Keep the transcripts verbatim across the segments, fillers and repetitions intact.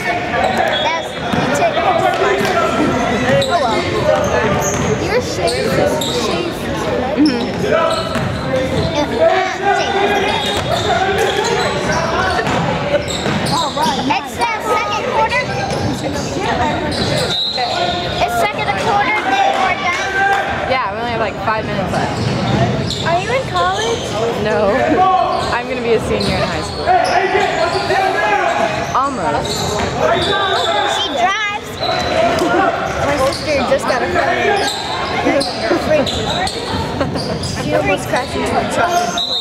That's you take oh well. Your shades shades Mm-hmm. It's the second quarter. It's second quarter, then we're done. Yeah, we only have like five minutes left. Are you in college? No. I'm going to be a senior in high school. Almost. She drives. My sister just got a freak. She almost crashed into a truck.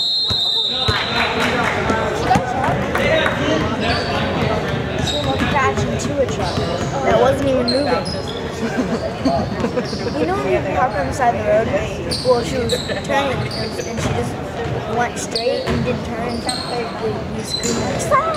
She almost crashed into a truck that wasn't even moving. You know when you park on the side of the road? Well, she was turning and she just went straight and didn't turn. You screamed like, stop!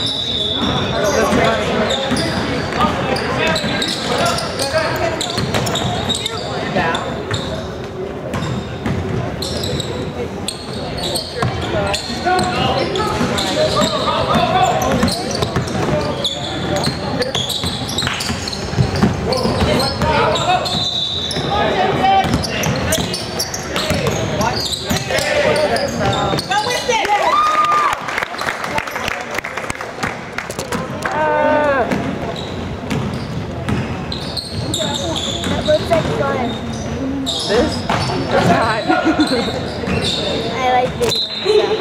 This? It's not. I like video and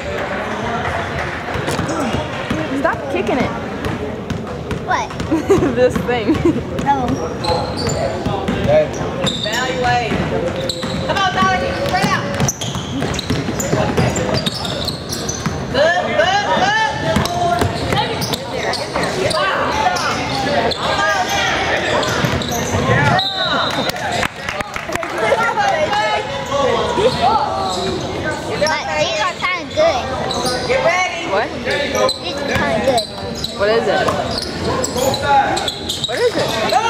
Stop kicking it. stuff. What? This thing. Oh. Evaluate. Come on, Dolly. Spread out. Good, good, good. Get there, get there. Get out. But these are kind of good. Get ready. What? These are kind of good. What is it? What is it?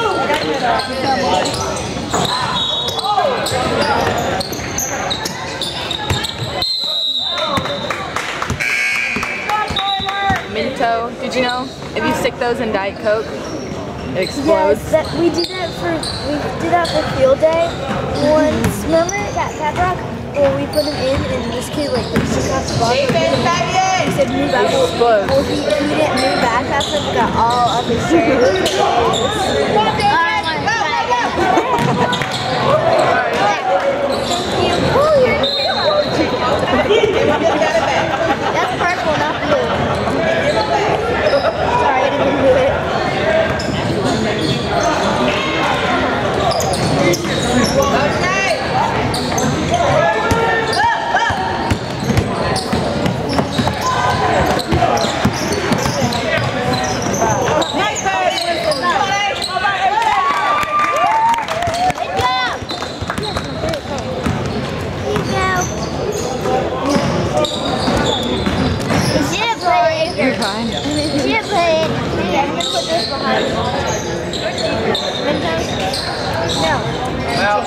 Minto. Did you know if you stick those in Diet Coke, it explodes? Yes, that, we did that for we did that for field day once. Remember that pep rock? Well, we put him in and this kid like took off the box. He said move back. Explode. Well, he, he didn't move back fast enough. He got all up his shirt. Alright, thank you. Oh, you're that's purple, not blue. Sorry, I didn't do it. You're fine. You should put it. Yeah, I'm gonna put this behind. No. Well.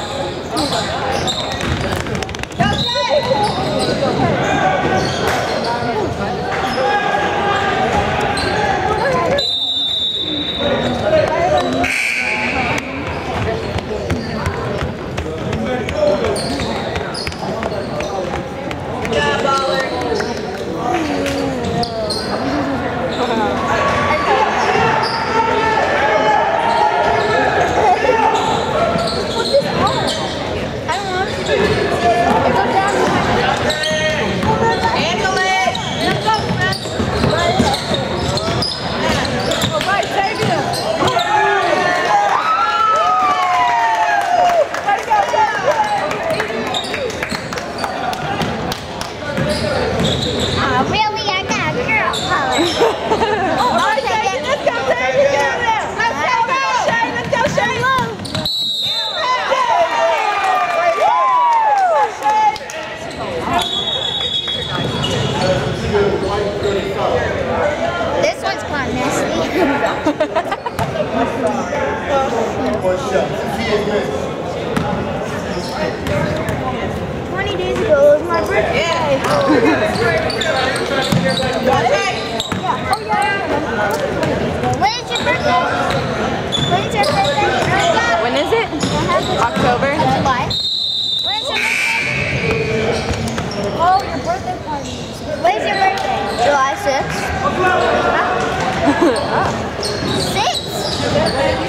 This one's kind of nasty. Twenty days ago was my birthday. Yeah. Yeah. Oh yeah. When six. Six.